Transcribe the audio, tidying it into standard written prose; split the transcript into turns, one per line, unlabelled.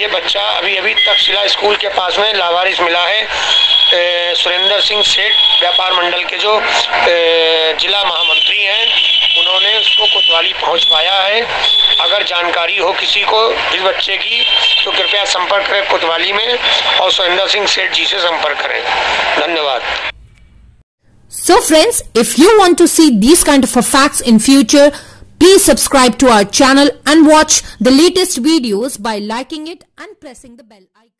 ये बच्चा अभी अभी तक्षशिला स्कूल के पास में लावारिस मिला है। सुरेंद्र सिंह सेठ व्यापार मंडल के जो जिला महामंत्री हैं, उन्होंने उसको कोतवाली पहुंच पाया है। अगर जानकारी हो किसी को इस बच्चे की तो कृपया संपर्क करें कोतवाली में और सुरेंद्र सिंह सेठ जी से संपर्क करें। धन्यवाद।
So friends, if you want to see these kind of facts in future, please subscribe to our channel and watch the latest videos by liking it and pressing the bell icon.